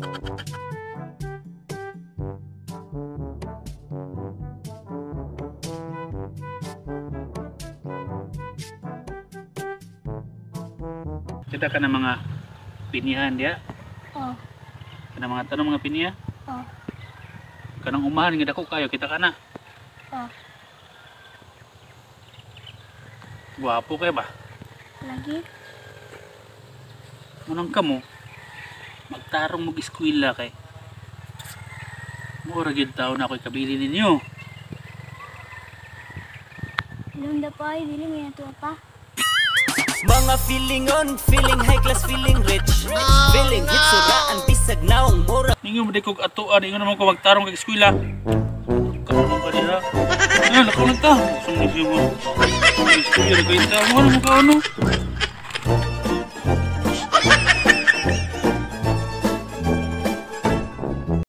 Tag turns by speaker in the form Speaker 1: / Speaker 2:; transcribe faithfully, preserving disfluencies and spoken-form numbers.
Speaker 1: Kita ka ng mga pinihan dia.
Speaker 2: Oh.
Speaker 1: Kana mga tanong mga piniya.
Speaker 2: Oh.
Speaker 1: Kanang umahan nga dako kayo kita kana.
Speaker 2: Oh.
Speaker 1: Guwapo kay ba?
Speaker 2: Lagi.
Speaker 1: Munang kamo magtarong mag eskwela kay. Mura gid taon na ako'y kabili ninyo.
Speaker 2: Ilong da pa ay dili nga to pa.
Speaker 3: Mga feeling on, feeling high class, feeling rich, feeling hit suraan bisag naong mura.
Speaker 1: Ninyo mo di kog atuan, ingon naman ko magtarong kag eskwela. Karon ka nila. Ah, lakaw lang ta. Sumisiw mo. Eskwela kay ta mo mo ka ano?